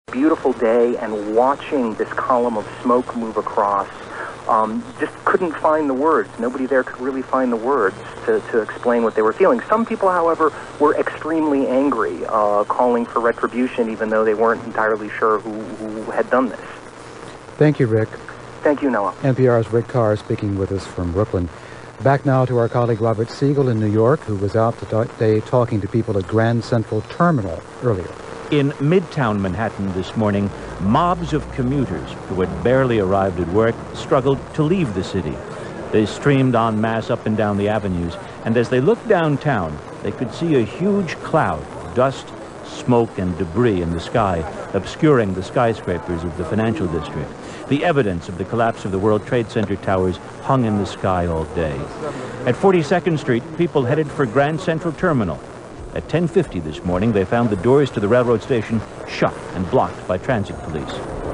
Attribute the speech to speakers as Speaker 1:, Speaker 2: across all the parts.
Speaker 1: beautiful day, and watching this column of smoke move across, just couldn't find the words. Nobody there could really find the words to explain what they were feeling. Some people, however, were extremely angry, calling for retribution, even though they weren't entirely sure who had done this.
Speaker 2: Thank you, Rick.
Speaker 1: Thank you, Noah.
Speaker 2: NPR's Rick Carr speaking with us from Brooklyn. Back now to our colleague Robert Siegel in New York, who was out today talking to people at Grand Central Terminal earlier.
Speaker 3: In Midtown Manhattan this morning, mobs of commuters who had barely arrived at work struggled to leave the city. They streamed en masse up and down the avenues, and as they looked downtown, they could see a huge cloud of dust, smoke, and debris in the sky, obscuring the skyscrapers of the financial district. The evidence of the collapse of the World Trade Center towers hung in the sky all day. At 42nd Street, people headed for Grand Central Terminal. At 10:50 this morning, they found the doors to the railroad station shut and blocked by transit police.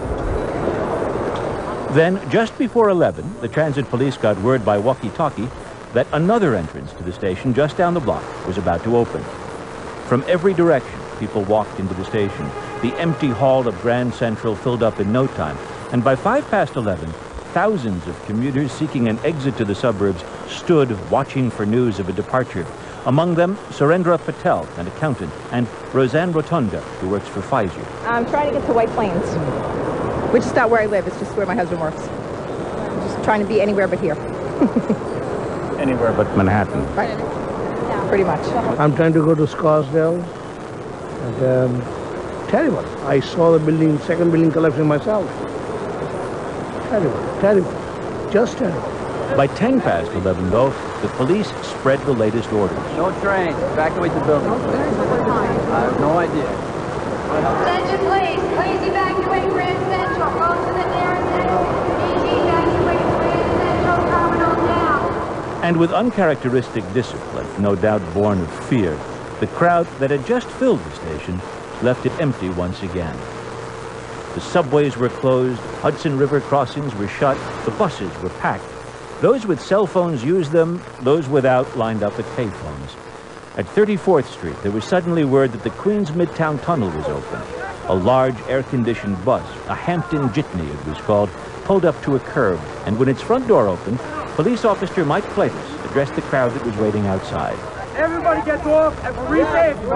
Speaker 3: Then, just before 11, the transit police got word by walkie-talkie that another entrance to the station just down the block was about to open. From every direction, people walked into the station. The empty hall of Grand Central filled up in no time, and by 11:05, thousands of commuters seeking an exit to the suburbs stood watching for news of a departure. Among them, Surendra Patel, an accountant, and Roseanne Rotunda, who works for Pfizer.
Speaker 4: I'm trying to get to White Plains, which is not where I live. It's just where my husband works. I'm just trying to be anywhere but here.
Speaker 3: Anywhere but Manhattan.
Speaker 4: Right. Pretty much.
Speaker 5: I'm trying to go to Scarsdale. And, terrible. I saw the building, second building collapsing myself. Terrible, terrible. Just terrible.
Speaker 3: By 11:10, though, the police spread the latest orders.
Speaker 6: No trains. Evacuate the building. I have no idea.
Speaker 7: Attention, please evacuate Grand Central. Go to the nearest exit. Evacuate Grand Central Terminal now.
Speaker 3: And with uncharacteristic discipline, no doubt born of fear, the crowd that had just filled the station left it empty once again. The subways were closed, Hudson River crossings were shut, the buses were packed. Those with cell phones used them, those without lined up at payphones. At 34th Street, there was suddenly word that the Queens Midtown Tunnel was open. A large air-conditioned bus, a Hampton Jitney it was called, pulled up to a curb, and when its front door opened, police officer Mike Claytis addressed the crowd that was waiting outside.
Speaker 8: Everybody gets off at Maurice Avenue.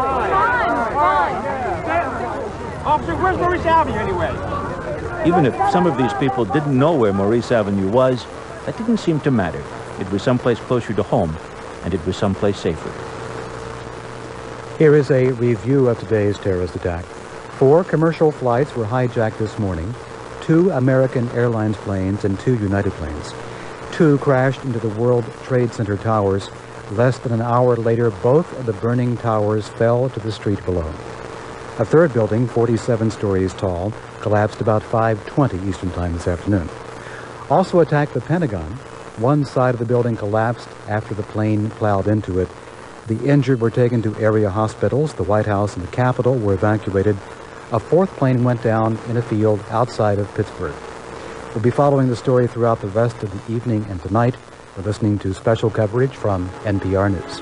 Speaker 8: Officer, where's Maurice Avenue anyway?
Speaker 3: Even if some of these people didn't know where Maurice Avenue was, that didn't seem to matter. It was someplace closer to home, and it was someplace safer.
Speaker 2: Here is a review of today's terrorist attack. 4 commercial flights were hijacked this morning, 2 American Airlines planes and 2 United planes. 2 crashed into the World Trade Center towers. Less than an hour later, both of the burning towers fell to the street below. A third building, 47 stories tall, collapsed about 5:20 Eastern Time this afternoon. Also attacked the Pentagon. One side of the building collapsed after the plane plowed into it. The injured were taken to area hospitals. The White House and the Capitol were evacuated. A 4th plane went down in a field outside of Pittsburgh. We'll be following the story throughout the rest of the evening and tonight. We're listening to special coverage from NPR News.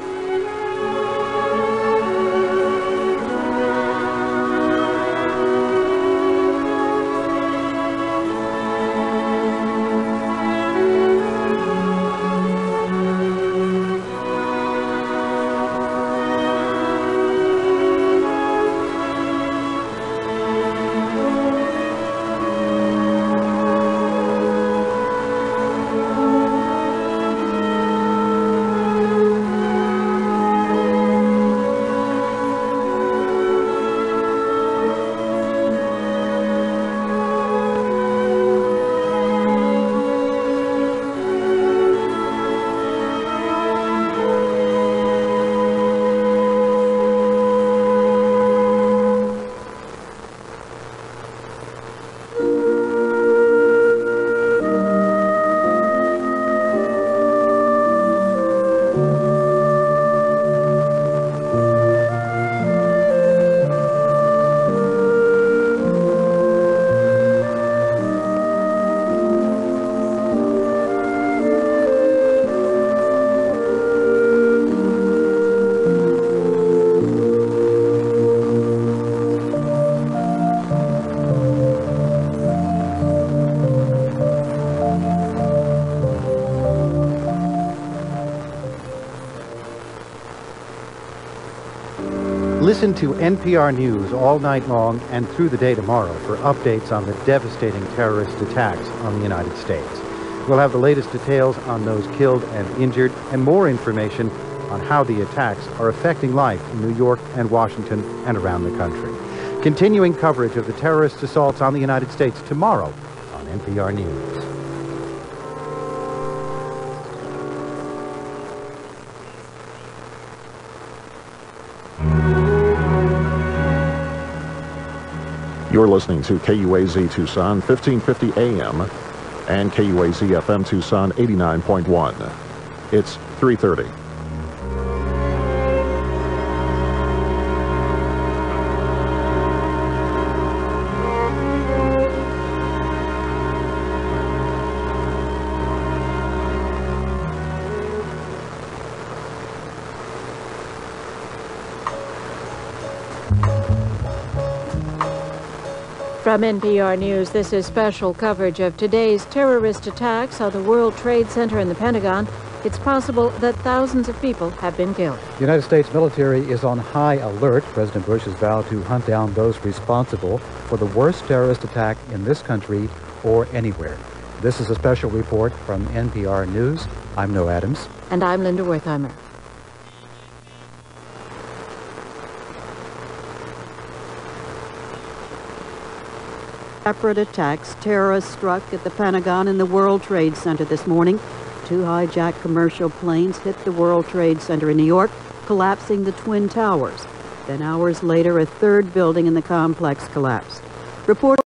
Speaker 2: Listen to NPR News all night long and through the day tomorrow for updates on the devastating terrorist attacks on the United States. We'll have the latest details on those killed and injured and more information on how the attacks are affecting life in New York and Washington and around the country. Continuing coverage of the terrorist assaults on the United States tomorrow on NPR News.
Speaker 9: You're listening to KUAZ Tucson, 1550 AM, and KUAZ FM Tucson, 89.1. It's 3:30.
Speaker 10: From NPR News, this is special coverage of today's terrorist attacks on the World Trade Center and the Pentagon. It's possible that thousands of people have been killed.
Speaker 2: The United States military is on high alert. President Bush has vowed to hunt down those responsible for the worst terrorist attack in this country or anywhere. This is a special report from NPR News. I'm Noah Adams.
Speaker 10: And I'm Linda Wertheimer. Separate attacks, terrorists struck at the Pentagon and the World Trade Center this morning. 2 hijacked commercial planes hit the World Trade Center in New York, collapsing the Twin Towers. Then hours later, a third building in the complex collapsed. Reporters